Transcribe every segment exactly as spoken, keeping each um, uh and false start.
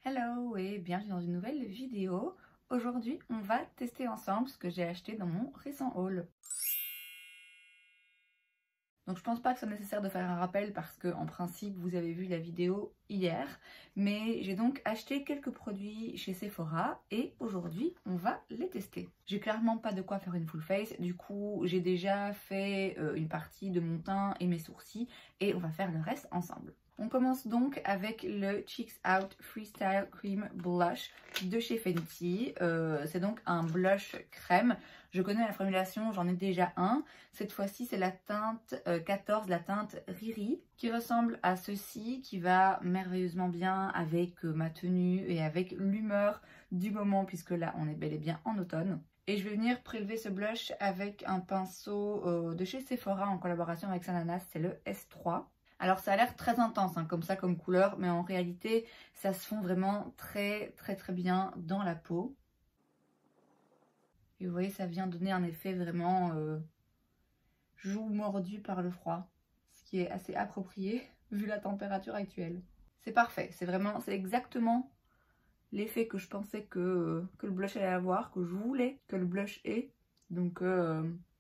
Hello et bienvenue dans une nouvelle vidéo. Aujourd'hui, on va tester ensemble ce que j'ai acheté dans mon récent haul. Donc je pense pas que ce soit nécessaire de faire un rappel parce que en principe vous avez vu la vidéo hier, mais j'ai donc acheté quelques produits chez Sephora et aujourd'hui on va les tester. J'ai clairement pas de quoi faire une full face, du coup j'ai déjà fait euh, une partie de mon teint et mes sourcils et on va faire le reste ensemble. On commence donc avec le Cheeks Out Freestyle Cream Blush de chez Fenty. Euh, c'est donc un blush crème. Je connais la formulation, j'en ai déjà un. Cette fois-ci, c'est la teinte euh, quatorze, la teinte Riri, qui ressemble à ceci, qui va merveilleusement bien avec euh, ma tenue et avec l'humeur du moment, puisque là, on est bel et bien en automne. Et je vais venir prélever ce blush avec un pinceau euh, de chez Sephora en collaboration avec Sananas, c'est le S trois. Alors ça a l'air très intense hein, comme ça comme couleur, mais en réalité ça se fond vraiment très très très bien dans la peau. Et vous voyez, ça vient donner un effet vraiment euh, joue mordu par le froid, ce qui est assez approprié vu la température actuelle. C'est parfait, c'est vraiment, c'est exactement l'effet que je pensais que, que le blush allait avoir, que je voulais que le blush ait. Donc euh,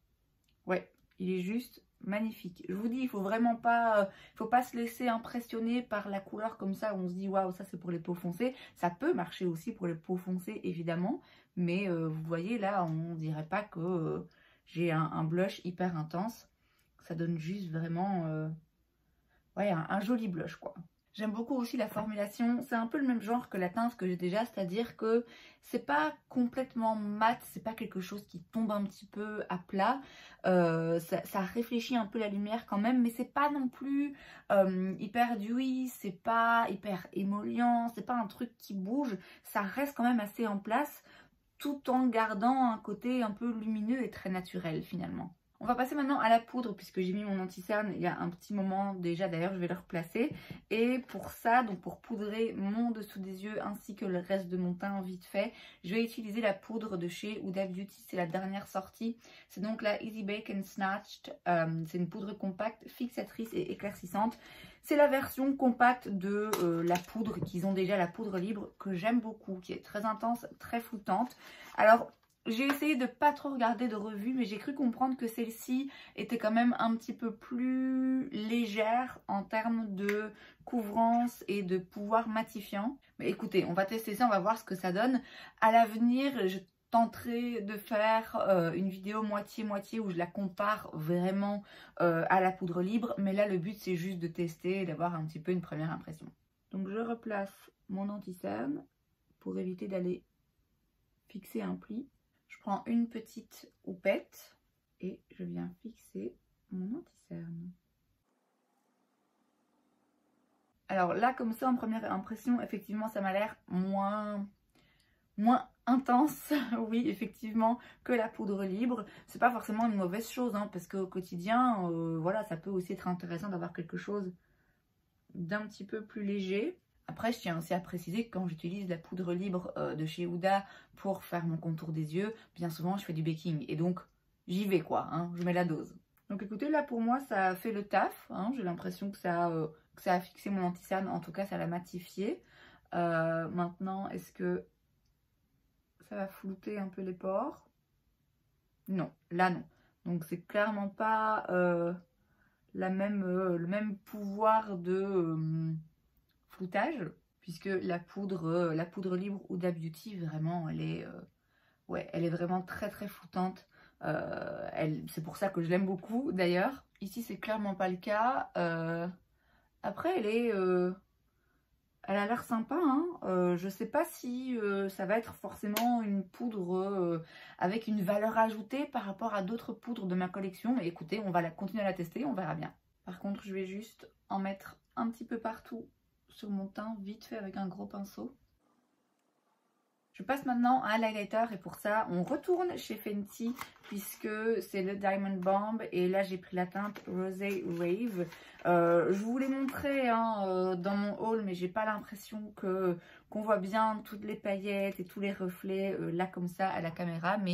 ouais, il est juste magnifique. Je vous dis, il faut vraiment pas, euh, faut pas se laisser impressionner par la couleur comme ça où on se dit waouh, ça c'est pour les peaux foncées. Ça peut marcher aussi pour les peaux foncées évidemment, mais euh, vous voyez là, on dirait pas que euh, j'ai un, un blush hyper intense. Ça donne juste vraiment euh, ouais, un, un joli blush quoi. J'aime beaucoup aussi la formulation, c'est un peu le même genre que la teinte que j'ai déjà, c'est-à-dire que c'est pas complètement mat, c'est pas quelque chose qui tombe un petit peu à plat, euh, ça, ça réfléchit un peu la lumière quand même, mais c'est pas non plus euh, hyper dewy, c'est pas hyper émollient, c'est pas un truc qui bouge, ça reste quand même assez en place, tout en gardant un côté un peu lumineux et très naturel finalement. On va passer maintenant à la poudre puisque j'ai mis mon anti-cerne il y a un petit moment déjà, d'ailleurs je vais le replacer. Et pour ça, donc pour poudrer mon dessous des yeux ainsi que le reste de mon teint vite fait, je vais utiliser la poudre de chez Huda Beauty, c'est la dernière sortie. C'est donc la Easy Bake and Snatched, euh, c'est une poudre compacte, fixatrice et éclaircissante. C'est la version compacte de euh, la poudre qu'ils ont déjà, la poudre libre que j'aime beaucoup, qui est très intense, très floutante. Alors, j'ai essayé de pas trop regarder de revues, mais j'ai cru comprendre que celle-ci était quand même un petit peu plus légère en termes de couvrance et de pouvoir matifiant. Mais écoutez, on va tester ça, on va voir ce que ça donne. À l'avenir, je tenterai de faire euh, une vidéo moitié-moitié où je la compare vraiment euh, à la poudre libre. Mais là, le but, c'est juste de tester et d'avoir un petit peu une première impression. Donc, je replace mon anti-cerne pour éviter d'aller fixer un pli. Je prends une petite houppette et je viens fixer mon anti-cerne. Alors là, comme ça, en première impression, effectivement, ça m'a l'air moins, moins intense, oui, effectivement, que la poudre libre. C'est pas forcément une mauvaise chose, hein, parce qu'au quotidien, euh, voilà, ça peut aussi être intéressant d'avoir quelque chose d'un petit peu plus léger. Après, je tiens aussi à préciser que quand j'utilise la poudre libre euh, de chez Huda pour faire mon contour des yeux, bien souvent je fais du baking et donc j'y vais quoi, hein, je mets la dose. Donc écoutez, là pour moi ça a fait le taf, hein, j'ai l'impression que, euh, que ça a fixé mon anti-cerne, en tout cas ça l'a matifié. Euh, maintenant, est-ce que ça va flouter un peu les pores? Non, là non. Donc c'est clairement pas euh, la même, euh, le même pouvoir de... Euh, floutage, puisque la poudre, euh, la poudre libre Huda Beauty, vraiment, elle est, euh, ouais, elle est vraiment très très floutante. Euh, elle, c'est pour ça que je l'aime beaucoup d'ailleurs. Ici, c'est clairement pas le cas. Euh, après, elle est, euh, elle a l'air sympa. Hein. Euh, je sais pas si euh, ça va être forcément une poudre euh, avec une valeur ajoutée par rapport à d'autres poudres de ma collection. Mais écoutez, on va la continuer à la tester, on verra bien. Par contre, je vais juste en mettre un petit peu partout sur mon teint, vite fait avec un gros pinceau. Je passe maintenant à l'highlighter et pour ça, on retourne chez Fenty puisque c'est le Diamond Bomb et là, j'ai pris la teinte Rosé Rave. Euh, je vous l'ai montré hein, euh, dans mon haul, mais j'ai pas l'impression que qu'on voit bien toutes les paillettes et tous les reflets euh, là comme ça à la caméra, mais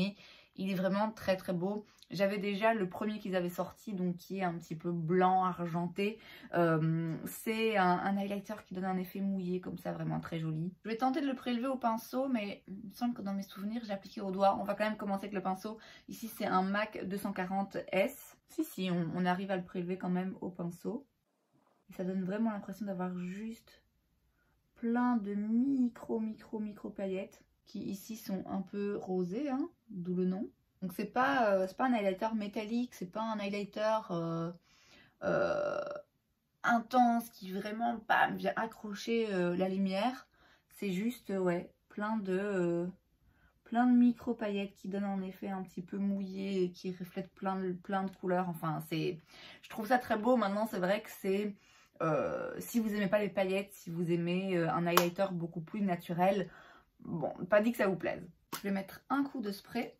Il est vraiment très très beau. J'avais déjà le premier qu'ils avaient sorti, donc qui est un petit peu blanc, argenté. Euh, c'est un, un highlighter qui donne un effet mouillé, comme ça, vraiment très joli. Je vais tenter de le prélever au pinceau, mais il me semble que dans mes souvenirs, j'ai appliqué au doigt. On va quand même commencer avec le pinceau. Ici, c'est un MAC deux cent quarante S. Si, si, on, on arrive à le prélever quand même au pinceau. Et ça donne vraiment l'impression d'avoir juste plein de micro, micro, micro paillettes qui ici sont un peu rosées, hein, d'où le nom. Donc c'est pas, euh, c'est pas un highlighter métallique, c'est pas un highlighter euh, euh, intense qui vraiment bam, vient accrocher euh, la lumière. C'est juste, euh, ouais, plein de, euh, plein de micro paillettes qui donnent un effet un petit peu mouillé et qui reflètent plein de, plein de couleurs. Enfin, c'est, je trouve ça très beau. Maintenant, c'est vrai que c'est, euh, si vous aimez pas les paillettes, si vous aimez euh, un highlighter beaucoup plus naturel, bon, pas dit que ça vous plaise. Je vais mettre un coup de spray.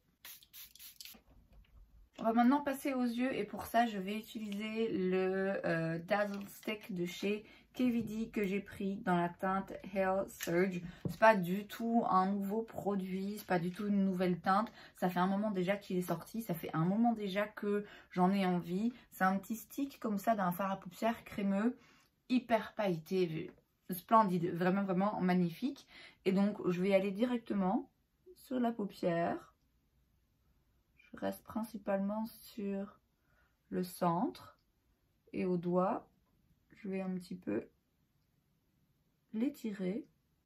On va maintenant passer aux yeux et pour ça je vais utiliser le euh, Dazzle Stick de chez K V D que j'ai pris dans la teinte Hair Surge. C'est pas du tout un nouveau produit, c'est pas du tout une nouvelle teinte. Ça fait un moment déjà qu'il est sorti, ça fait un moment déjà que j'en ai envie. C'est un petit stick comme ça d'un fard à paupières crémeux, hyper pailleté, splendide, vraiment vraiment magnifique. Et donc je vais aller directement sur la paupière. Je reste principalement sur le centre et au doigt, je vais un petit peu l'étirer.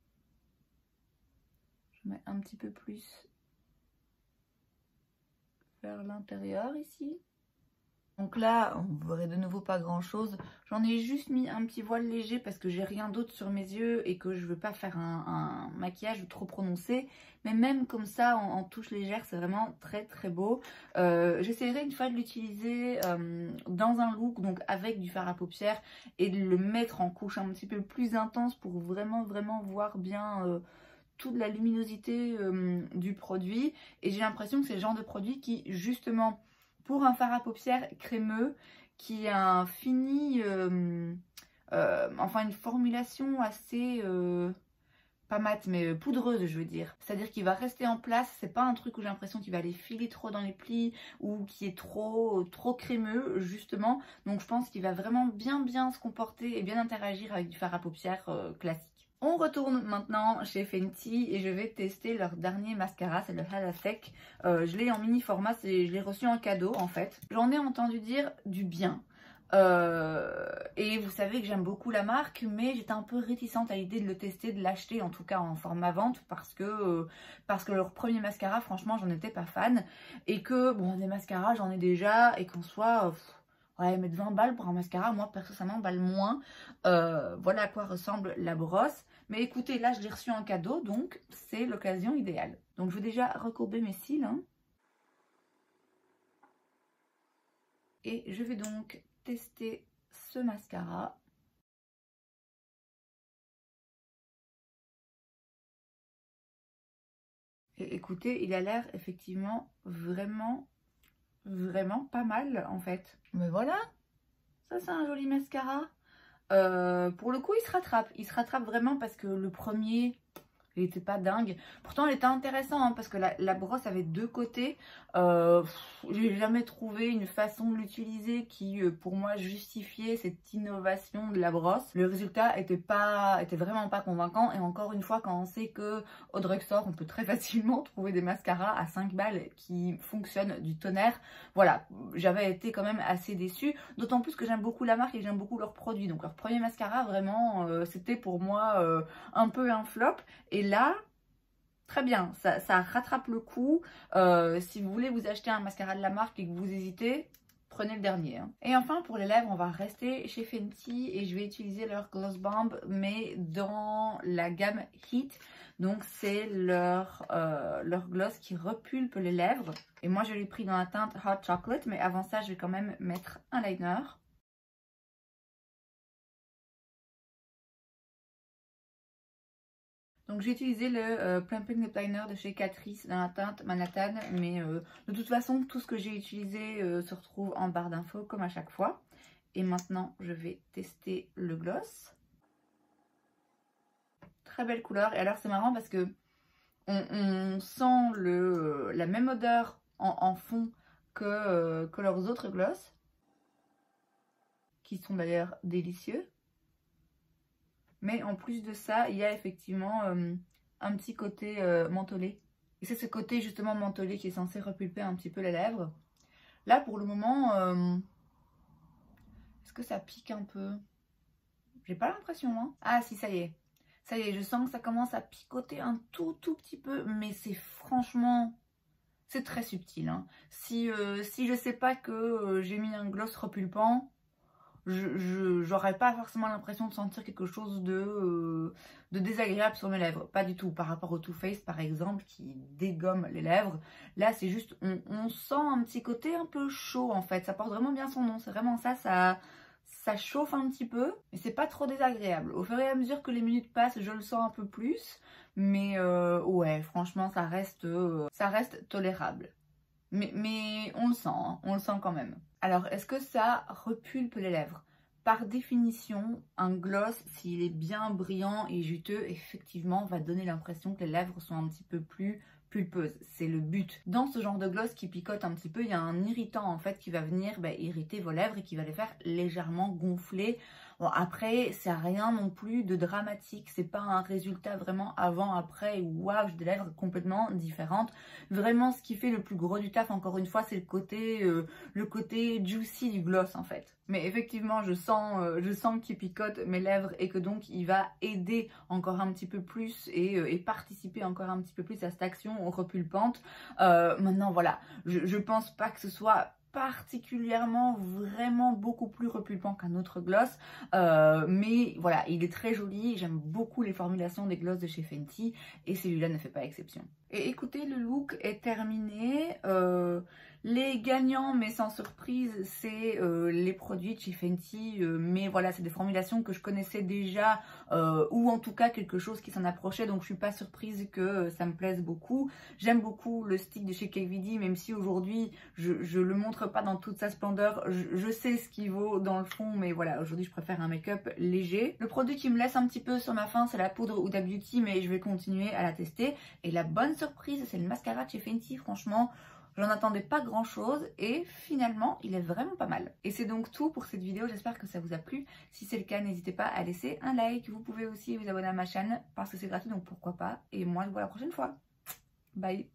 Je mets un petit peu plus vers l'intérieur ici. Donc là, vous verrez de nouveau pas grand chose. J'en ai juste mis un petit voile léger parce que j'ai rien d'autre sur mes yeux et que je veux pas faire un, un maquillage trop prononcé. Mais même comme ça, en, en touche légère, c'est vraiment très très beau. Euh, J'essaierai une fois de l'utiliser euh, dans un look, donc avec du fard à paupières, et de le mettre en couche un petit peu plus intense pour vraiment vraiment voir bien euh, toute la luminosité euh, du produit. Et j'ai l'impression que c'est le genre de produit qui justement, pour un fard à paupières crémeux, qui a un fini, euh, euh, enfin une formulation assez, euh, pas mat, mais poudreuse je veux dire. C'est-à-dire qu'il va rester en place, c'est pas un truc où j'ai l'impression qu'il va aller filer trop dans les plis ou qui est trop, trop crémeux justement. Donc je pense qu'il va vraiment bien bien se comporter et bien interagir avec du fard à paupières euh, classique. On retourne maintenant chez Fenty et je vais tester leur dernier mascara, c'est le Hala Sec. Euh, je l'ai en mini format, je l'ai reçu en cadeau en fait. J'en ai entendu dire du bien. Euh, et vous savez que j'aime beaucoup la marque, mais j'étais un peu réticente à l'idée de le tester, de l'acheter en tout cas en format vente parce que, euh, parce que leur premier mascara, franchement, j'en étais pas fan. Et que, bon, des mascaras, j'en ai déjà et qu'en soit... Euh, ouais, mettre vingt balles pour un mascara, moi perso ça m'emballe moins. Euh, voilà à quoi ressemble la brosse. Mais écoutez, là je l'ai reçu en cadeau, donc c'est l'occasion idéale. Donc je vais déjà recourber mes cils. Hein. Et je vais donc tester ce mascara. Et écoutez, il a l'air effectivement vraiment... vraiment pas mal en fait. Mais voilà, ça c'est un joli mascara. Euh, pour le coup il se rattrape, il se rattrape vraiment parce que le premier il était pas dingue. Pourtant il était intéressant hein, parce que la, la brosse avait deux côtés. Euh, J'ai jamais trouvé une façon de l'utiliser qui euh, pour moi justifiait cette innovation de la brosse. Le résultat était pas, était vraiment pas convaincant. Et encore une fois, quand on sait que au drugstore on peut très facilement trouver des mascaras à cinq balles qui fonctionnent du tonnerre, voilà, j'avais été quand même assez déçue. D'autant plus que j'aime beaucoup la marque et j'aime beaucoup leurs produits. Donc leur premier mascara vraiment euh, c'était pour moi euh, un peu un flop. Et là, très bien, ça, ça rattrape le coup. Euh, si vous voulez vous acheter un mascara de la marque et que vous hésitez, prenez le dernier. Hein. Et enfin, pour les lèvres, on va rester chez Fenty et je vais utiliser leur Gloss Bomb, mais dans la gamme Heat. Donc, c'est leur, euh, leur gloss qui repulpe les lèvres. Et moi, je l'ai pris dans la teinte Hot Chocolate, mais avant ça, je vais quand même mettre un liner. Donc j'ai utilisé le euh, Plumping Lip Liner de chez Catrice dans la teinte Manhattan. Mais euh, de toute façon, tout ce que j'ai utilisé euh, se retrouve en barre d'infos comme à chaque fois. Et maintenant, je vais tester le gloss. Très belle couleur. Et alors c'est marrant parce que on, on sent le, la même odeur en, en fond que, euh, que leurs autres gloss, qui sont d'ailleurs délicieux. Mais en plus de ça, il y a effectivement euh, un petit côté euh, mentholé. Et c'est ce côté justement mentholé qui est censé repulper un petit peu les lèvres. Là, pour le moment, euh, est-ce que ça pique un peu? J'ai pas l'impression, hein. Ah si, ça y est. Ça y est, je sens que ça commence à picoter un tout tout petit peu. Mais c'est franchement... c'est très subtil, hein. Si, euh, si je sais pas que euh, j'ai mis un gloss repulpant, je j'aurais pas forcément l'impression de sentir quelque chose de, euh, de désagréable sur mes lèvres. Pas du tout. Par rapport au Too Faced par exemple, qui dégomme les lèvres. Là, c'est juste, on, on sent un petit côté un peu chaud en fait. Ça porte vraiment bien son nom. C'est vraiment ça, ça... ça chauffe un petit peu, mais c'est pas trop désagréable. Au fur et à mesure que les minutes passent, je le sens un peu plus. Mais euh, ouais, franchement, ça reste, euh, ça reste tolérable. Mais, mais on le sent, hein, on le sent quand même. Alors, est-ce que ça repulpe les lèvres? Par définition, un gloss, s'il est bien brillant et juteux, effectivement, va donner l'impression que les lèvres sont un petit peu plus pulpeuse. C'est le but. Dans ce genre de gloss qui picote un petit peu, il y a un irritant en fait qui va venir bah, irriter vos lèvres et qui va les faire légèrement gonfler. Bon, après, c'est rien non plus de dramatique. C'est pas un résultat vraiment avant-après. Waouh, j'ai des lèvres complètement différentes. Vraiment, ce qui fait le plus gros du taf, encore une fois, c'est le côté, euh, le côté juicy du gloss en fait. Mais effectivement, je sens, euh, je sens qu'il picote mes lèvres et que donc il va aider encore un petit peu plus et, euh, et participer encore un petit peu plus à cette action repulpante. Euh, maintenant, voilà, je, je pense pas que ce soit particulièrement vraiment beaucoup plus repulpant qu'un autre gloss, euh, mais voilà, il est très joli. J'aime beaucoup les formulations des gloss de chez Fenty et celui-là ne fait pas exception. Et écoutez, le look est terminé. Euh, les gagnants, mais sans surprise, c'est euh, les produits de chez Fenty. Euh, mais voilà, c'est des formulations que je connaissais déjà, euh, ou en tout cas quelque chose qui s'en approchait. Donc je suis pas surprise que euh, ça me plaise beaucoup. J'aime beaucoup le stick de chez K V D, même si aujourd'hui je, je le montre pas dans toute sa splendeur. Je, je sais ce qu'il vaut dans le fond, mais voilà, aujourd'hui je préfère un make-up léger. Le produit qui me laisse un petit peu sur ma faim, c'est la poudre Huda Beauty, mais je vais continuer à la tester. Et la bonne surprise, c'est le mascara de chez Fenty. Franchement, j'en attendais pas grand chose et finalement il est vraiment pas mal. Et c'est donc tout pour cette vidéo, j'espère que ça vous a plu. Si c'est le cas, n'hésitez pas à laisser un like. Vous pouvez aussi vous abonner à ma chaîne parce que c'est gratuit, donc pourquoi pas. Et moi je vous vois la prochaine fois. Bye.